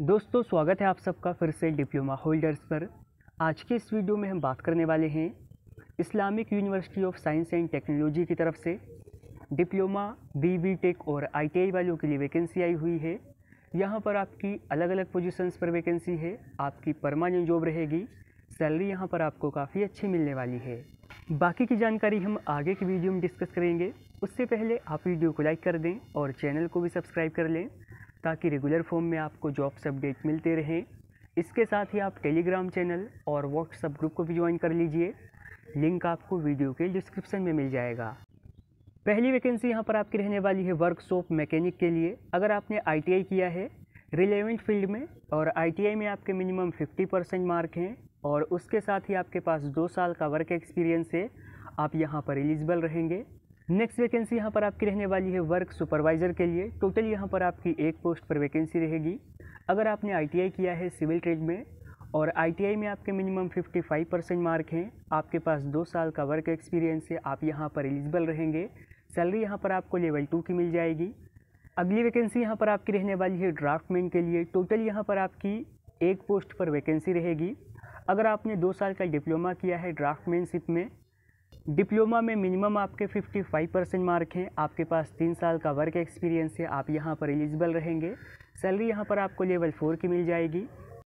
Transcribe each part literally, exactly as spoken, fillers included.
दोस्तों स्वागत है आप सबका फिर से डिप्लोमा होल्डर्स पर। आज के इस वीडियो में हम बात करने वाले हैं Islamic University of Science and Technology की तरफ से डिप्लोमा बी बी टेक और आई टी आई वालों के लिए वैकेंसी आई हुई है। यहाँ पर आपकी अलग अलग पोजीशंस पर वैकेंसी है, आपकी परमानेंट जॉब रहेगी, सैलरी यहाँ पर आपको काफ़ी अच्छी मिलने वाली है। बाकी की जानकारी हम आगे की वीडियो में डिस्कस करेंगे। उससे पहले आप वीडियो को लाइक कर दें और चैनल को भी सब्सक्राइब कर लें ताकि रेगुलर फॉर्म में आपको जॉब्स अपडेट मिलते रहें। इसके साथ ही आप टेलीग्राम चैनल और व्हाट्सएप ग्रुप को भी ज्वाइन कर लीजिए, लिंक आपको वीडियो के डिस्क्रिप्शन में मिल जाएगा। पहली वैकेंसी यहाँ पर आपकी रहने वाली है वर्कशॉप मैकेनिक के लिए। अगर आपने आई टी आई किया है रिलेवेंट फील्ड में और आई टी आई में आपके मिनिमम फिफ्टी परसेंट मार्क हैं और उसके साथ ही आपके पास दो साल का वर्क एक्सपीरियंस है, आप यहाँ पर एलिजिबल रहेंगे। नेक्स्ट वैकेंसी यहाँ पर आपकी रहने वाली है वर्क सुपरवाइज़र के लिए। टोटल यहाँ पर आपकी एक पोस्ट पर वैकेंसी रहेगी। अगर आपने आई टी आई किया है सिविल ट्रेड में और आई टी आई में आपके मिनिमम पचपन परसेंट मार्क हैं, आपके पास दो साल का वर्क एक्सपीरियंस है, आप यहाँ पर एलिजिबल रहेंगे। सैलरी यहाँ पर आपको लेवल टू की मिल जाएगी। अगली वैकेंसी यहाँ पर आपकी रहने वाली है ड्राफ्टमैन के लिए। टोटल यहाँ पर आपकी एक पोस्ट पर वैकेंसी रहेगी। अगर आपने दो साल का डिप्लोमा किया है ड्राफ्टमैनशिप में, डिप्लोमा में मिनिमम आपके पचपन परसेंट मार्क हैं, आपके पास तीन साल का वर्क एक्सपीरियंस है, आप यहाँ पर एलिजिबल रहेंगे। सैलरी यहाँ पर आपको लेवल फोर की मिल जाएगी।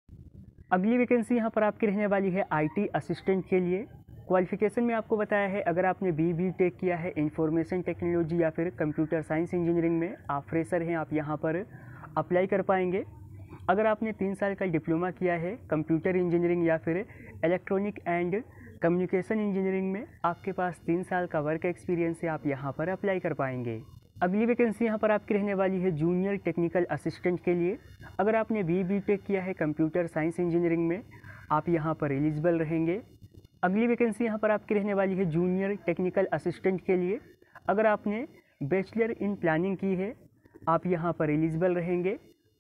अगली वैकेंसी यहाँ पर आपकी रहने वाली है आई टी असिस्टेंट के लिए। क्वालिफिकेशन में आपको बताया है अगर आपने बी बी टेक किया है इंफॉर्मेशन टेक्नोलॉजी या फिर कंप्यूटर साइंस इंजीनियरिंग में, आप फ्रेशर हैं, आप यहाँ पर अप्लाई कर पाएंगे। अगर आपने तीन साल का डिप्लोमा किया है कंप्यूटर इंजीनियरिंग या फिर इलेक्ट्रॉनिक एंड कम्युनिकेशन इंजीनियरिंग में, आपके पास तीन साल का वर्क एक्सपीरियंस है, आप यहाँ पर अप्लाई कर पाएंगे। अगली वैकेंसी यहाँ पर आपकी रहने वाली है जूनियर टेक्निकल असिस्टेंट के लिए। अगर आपने बी बी टेक किया है कंप्यूटर साइंस इंजीनियरिंग में, आप यहाँ पर एलिजिबल रहेंगे। अगली वैकेंसी यहाँ पर आपकी रहने वाली है जूनियर टेक्निकल असिस्टेंट के लिए। अगर आपने बैचलर इन प्लानिंग की है, आप यहाँ पर एलिजिबल रहेंगे।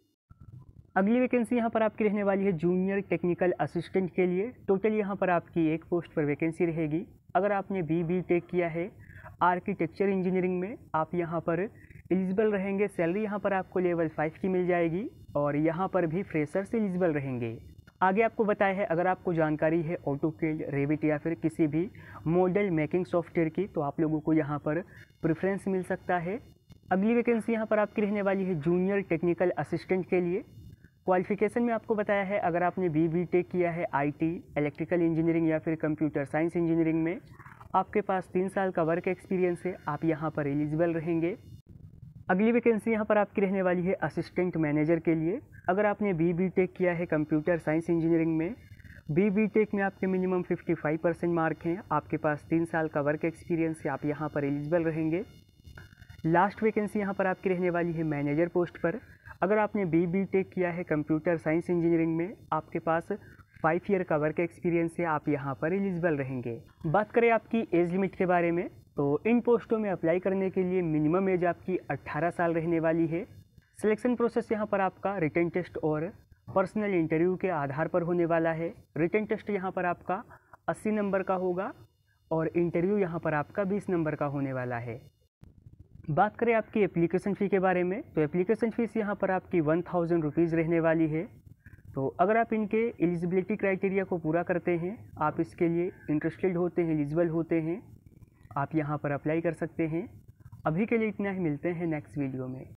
अगली वैकेंसी यहाँ पर आपकी रहने वाली है जूनियर टेक्निकल असिस्टेंट के लिए। टोटल यहाँ पर आपकी एक पोस्ट पर वैकेंसी रहेगी। अगर आपने बी बी टेक किया है आर्किटेक्चर इंजीनियरिंग में, आप यहाँ पर एलिजिबल रहेंगे। सैलरी यहाँ पर आपको लेवल फाइव की मिल जाएगी और यहाँ पर भी फ्रेशर से एलिजिबल रहेंगे। आगे आपको बताया है अगर आपको जानकारी है ऑटोकैड, रेविट या फिर किसी भी मॉडल मेकिंग सॉफ्टवेयर की, तो आप लोगों को यहाँ पर प्रेफरेंस मिल सकता है। अगली वैकेंसी यहाँ पर आपकी रहने वाली है जूनियर टेक्निकल असिस्टेंट के लिए। क्वालिफिकेशन में आपको बताया है अगर आपने बी बी टेक किया है आई टी, इलेक्ट्रिकल इंजीनियरिंग या फिर कंप्यूटर साइंस इंजीनियरिंग में, आपके पास तीन साल का वर्क एक्सपीरियंस है, आप यहाँ पर एलिजिबल रहेंगे। अगली वैकेंसी यहाँ पर आपकी रहने वाली है असिस्टेंट मैनेजर के लिए। अगर आपने बी बी टेक किया है कंप्यूटर साइंस इंजीनियरिंग में, बी बी टेक में आपके मिनिमम पचपन परसेंट मार्क हैं, आपके पास तीन साल का वर्क एक्सपीरियंस है, आप यहाँ पर एलिजिबल रहेंगे। लास्ट वैकेंसी यहाँ पर आपकी रहने वाली है मैनेजर पोस्ट पर। अगर आपने बी बी टेक किया है कंप्यूटर साइंस इंजीनियरिंग में, आपके पास फाइव ईयर का वर्क एक्सपीरियंस है, आप यहाँ पर एलिजिबल रहेंगे। बात करें आपकी एज लिमिट के बारे में, तो इन पोस्टों में अप्लाई करने के लिए मिनिमम एज आपकी अट्ठारह साल रहने वाली है। सिलेक्शन प्रोसेस यहाँ पर आपका रिटन टेस्ट और पर्सनल इंटरव्यू के आधार पर होने वाला है। रिटन टेस्ट यहाँ पर आपका अस्सी नंबर का होगा और इंटरव्यू यहाँ पर आपका बीस नंबर का होने वाला है। बात करें आपकी एप्लीकेशन फ़ी के बारे में, तो एप्लीकेशन फ़ीस यहाँ पर आपकी वन थाउजेंड रुपीज़ रहने वाली है। तो अगर आप इनके एलिजिबिलिटी क्राइटेरिया को पूरा करते हैं, आप इसके लिए इंटरेस्टेड होते हैं, एलिजिबल होते हैं, आप यहाँ पर अप्लाई कर सकते हैं। अभी के लिए इतना ही, मिलते हैं नेक्स्ट वीडियो में।